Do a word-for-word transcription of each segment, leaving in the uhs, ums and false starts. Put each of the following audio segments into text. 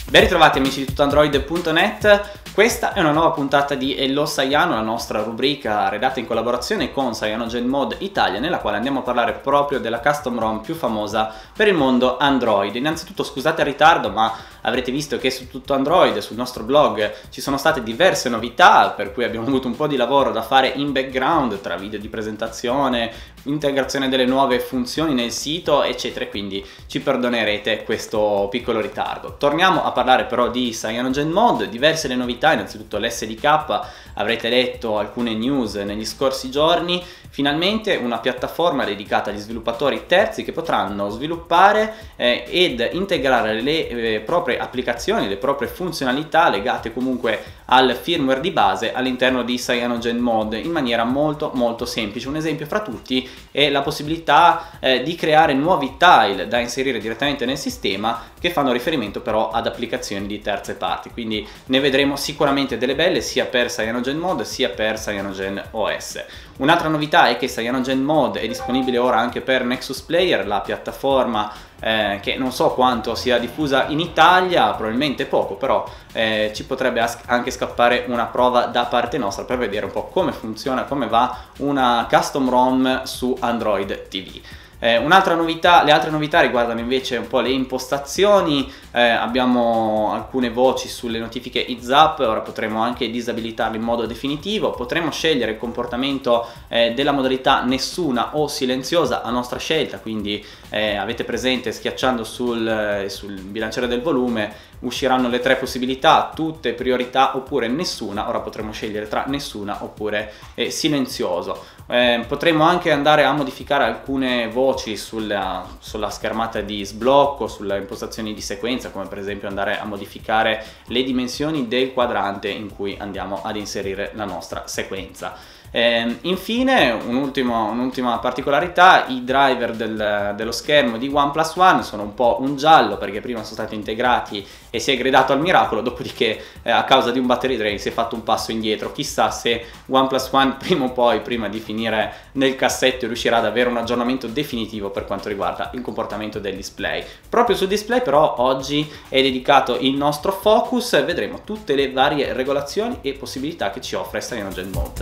Ben ritrovati amici di tutto android punto net, questa è una nuova puntata di Hello Cyano, la nostra rubrica redatta in collaborazione con CyanogenMod Italia, nella quale andiamo a parlare proprio della custom ROM più famosa per il mondo Android. Innanzitutto scusate il ritardo, ma avrete visto che su tutto Android, sul nostro blog, ci sono state diverse novità, per cui abbiamo avuto un po' di lavoro da fare in background, tra video di presentazione, integrazione delle nuove funzioni nel sito, eccetera, quindi ci perdonerete questo piccolo ritardo. Torniamo a parlare però di CyanogenMod, diverse le novità, innanzitutto l'S D K, avrete letto alcune news negli scorsi giorni, finalmente una piattaforma dedicata agli sviluppatori terzi che potranno sviluppare eh, ed integrare le eh, proprie applicazioni, le proprie funzionalità legate comunque al firmware di base all'interno di CyanogenMod in maniera molto molto semplice. Un esempio fra tutti è la possibilità eh, di creare nuovi tile da inserire direttamente nel sistema che fanno riferimento però ad applicazioni di terze parti, quindi ne vedremo sicuramente delle belle sia per CyanogenMod sia per CyanogenOS. Un'altra novità è che CyanogenMod è disponibile ora anche per Nexus Player, la piattaforma eh, che non so quanto sia diffusa in Italia, probabilmente poco, però eh, ci potrebbe anche scappare una prova da parte nostra per vedere un po' come funziona, come va una custom ROM su Android T V. Eh, un'altra novità, le altre novità riguardano invece un po' le impostazioni, eh, abbiamo alcune voci sulle notifiche heads up, ora potremo anche disabilitarle in modo definitivo, potremo scegliere il comportamento eh, della modalità nessuna o silenziosa a nostra scelta, quindi eh, avete presente schiacciando sul, eh, sul bilanciere del volume usciranno le tre possibilità, tutte priorità oppure nessuna, ora potremo scegliere tra nessuna oppure eh, silenzioso. Eh, potremo anche andare a modificare alcune voci sulla, sulla schermata di sblocco, sulle impostazioni di sequenza, come per esempio andare a modificare le dimensioni del quadrante in cui andiamo ad inserire la nostra sequenza. Eh, infine un'ultima un particolarità: i driver del, dello schermo di OnePlus One sono un po' un giallo perché prima sono stati integrati e si è gridato al miracolo, dopodiché eh, a causa di un battery drain si è fatto un passo indietro. Chissà se OnePlus One prima o poi, prima di finire nel cassetto, riuscirà ad avere un aggiornamento definitivo per quanto riguarda il comportamento del display. Proprio sul display però oggi è dedicato il nostro focus e vedremo tutte le varie regolazioni e possibilità che ci offre CyanogenMod.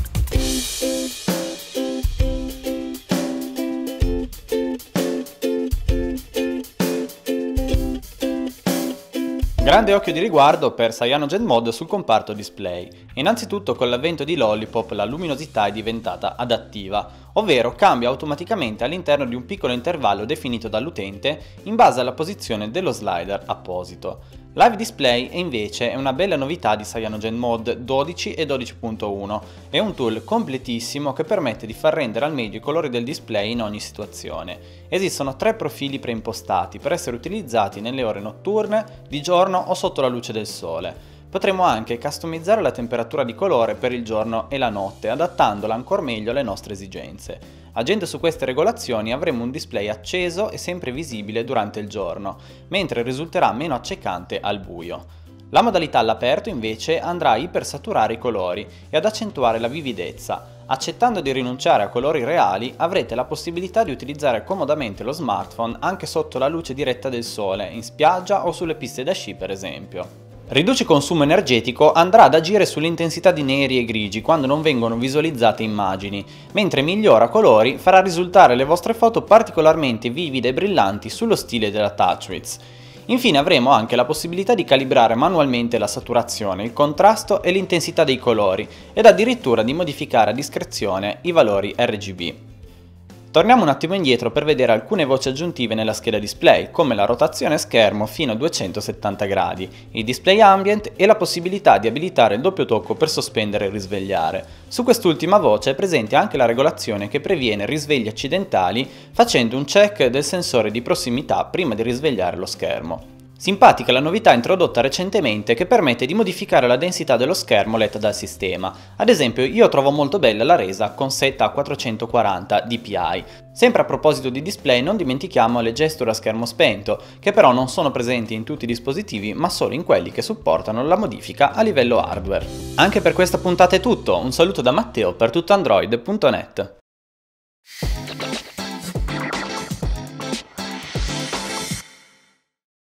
Grande occhio di riguardo per CyanogenMod sul comparto display. Innanzitutto con l'avvento di Lollipop la luminosità è diventata adattiva, ovvero cambia automaticamente all'interno di un piccolo intervallo definito dall'utente in base alla posizione dello slider apposito. Live Display invece è una bella novità di CyanogenMod dodici e dodici punto uno, è un tool completissimo che permette di far rendere al meglio i colori del display in ogni situazione. Esistono tre profili preimpostati per essere utilizzati nelle ore notturne, di giorno o sotto la luce del sole. Potremo anche customizzare la temperatura di colore per il giorno e la notte, adattandola ancora meglio alle nostre esigenze. Agendo su queste regolazioni avremo un display acceso e sempre visibile durante il giorno, mentre risulterà meno accecante al buio. La modalità all'aperto invece andrà a ipersaturare i colori e ad accentuare la vividezza. Accettando di rinunciare a colori reali avrete la possibilità di utilizzare comodamente lo smartphone anche sotto la luce diretta del sole, in spiaggia o sulle piste da sci per esempio. Riduce consumo energetico andrà ad agire sull'intensità di neri e grigi quando non vengono visualizzate immagini, mentre migliora colori farà risultare le vostre foto particolarmente vivide e brillanti sullo stile della TouchWiz. Infine avremo anche la possibilità di calibrare manualmente la saturazione, il contrasto e l'intensità dei colori ed addirittura di modificare a discrezione i valori R G B. Torniamo un attimo indietro per vedere alcune voci aggiuntive nella scheda display, come la rotazione schermo fino a duecentosettanta gradi, il display ambient e la possibilità di abilitare il doppio tocco per sospendere e risvegliare. Su quest'ultima voce è presente anche la regolazione che previene risvegli accidentali facendo un check del sensore di prossimità prima di risvegliare lo schermo. Simpatica la novità introdotta recentemente che permette di modificare la densità dello schermo letta dal sistema. Ad esempio io trovo molto bella la resa con set a quattrocentoquaranta D P I. Sempre a proposito di display non dimentichiamo le gesture a schermo spento, che però non sono presenti in tutti i dispositivi ma solo in quelli che supportano la modifica a livello hardware. Anche per questa puntata è tutto, un saluto da Matteo per tutto android punto net.